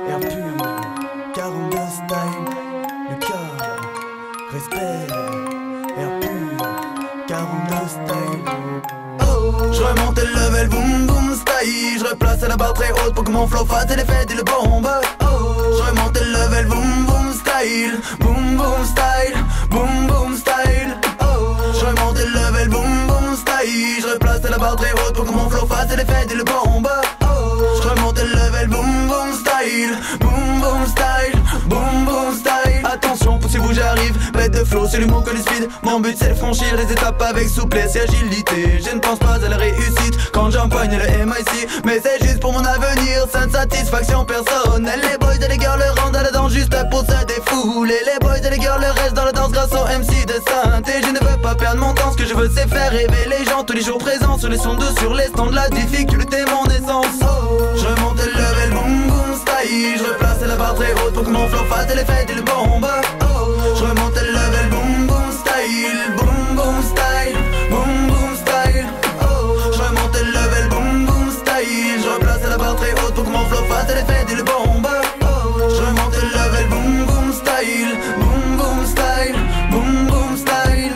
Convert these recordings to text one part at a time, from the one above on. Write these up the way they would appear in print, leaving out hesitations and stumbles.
Air pur, 42 style, le cœur, respect. Air pur, 42 style. Oh, je remonte le level, boom boom style. Je replace la barre très haute pour que mon flow fasse l'effet et le bombe. Oh, je remonte le level, boom boom style, boom boom style, boom boom style. Oh, je remonte le level, boom boom style. Je replace la barre très haute pour que mon flow fasse l'effet et le bombe. Oh, je remonte le level, boom boom style, boom boom style, boom boom style. Attention, poussez-vous, j'arrive. Bête de flow, c'est l'humour que les speed. Mon but c'est de franchir les étapes avec souplesse et agilité. Je ne pense pas à la réussite quand j'empoigne le MIC, mais c'est juste pour mon avenir, sans satisfaction personnelle. Les boys et les girls le rendent à la danse juste pour se défouler. Les boys et les girls restent dans la danse grâce au MC de synthé. Je ne veux pas perdre mon temps, ce que je veux c'est faire rêver les gens tous les jours présents sur les sons de sur les stands de la difficulté, mon essence. Oh, je remonte le level, boom boom style. Je replace la barre très haute pour que mon flow fasse l'effet et le bombe. Oh, je remonte le level, boom boom style, boom boom style, boom boom style. Oh, je remonte le level, boom boom style. Je replace la barre très haute pour que mon flow fasse l'effet et le bombe. Oh, je remonte le level, boom boom style, boom boom style, boom boom style.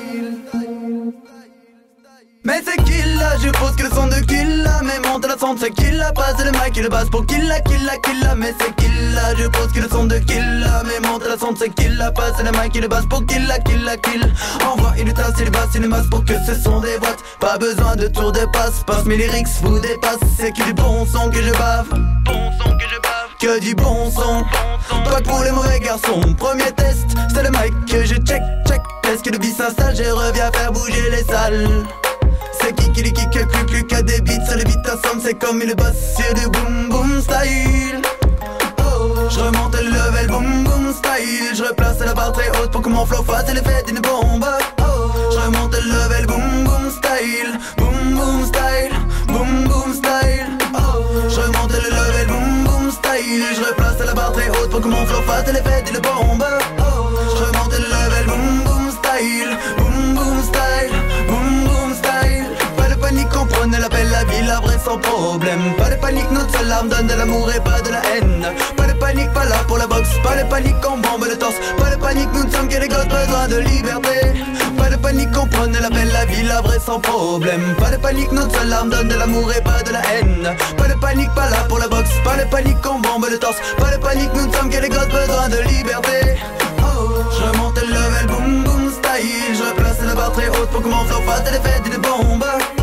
Mais c'est kill là, je pose que le son de kill là. Mais monte la sonde, c'est kill là. Passe le mic et le basse pour kill là, kill là, kill là. Mais c'est kill là, je pose que le son de kill là. Mais monte la sonde, c'est kill là. Passe le mic et le basse pour kill là, kill là, kill. Envoie une tasse et le basse et le masses pour que ce son déboîte. Pas besoin de tour de passe, mes lyrics vous dépassent. C'est que du bon son que je bave, bon son que je bave, que du bon son. Pas que pour les mauvais garçons. Premier test, c'est le mic que je check. Est-ce que le beat s'installe, je reviens faire bouger les salles. C'est qui les kick, plus qu'à des beats. Ça les beats ensemble, c'est comme une basse sur du boom boom style. Oh, je remonte le level, boom boom style. Je replace la barre très haute pour que mon flow fasse l'effet d'une bombe. Oh, je remonte le level, boom boom style, boom boom style, boom boom style. Oh, je remonte le level, boom boom style. Je replace la barre très haute pour que mon flow fasse l'effet d'une bombe. Oh, je remonte le level, boom boom style, boom boom style, boom boom style. Pas de panique, on prenait la belle, la vie, la vraie sans problème. Pas de panique, notre seule arme donne de l'amour et pas de la haine. Pas de panique, pas là pour la boxe. Pas de panique, on bombe le torse. Pas de panique, nous ne sommes que les gosses, besoin de liberté. Pas de panique, on prenait la belle, la vie, la vraie sans problème. Pas de panique, notre seule arme donne de l'amour et pas de la haine. Pas de panique, pas là pour la boxe. Pas de panique, on bombe le torse. Pas de panique, nous ne sommes que les gosses, besoin de liberté. Oh, je remonte le level, boom boom style. Je replace la barre très haute pour que mon flow fasse l'effet d'une bombe.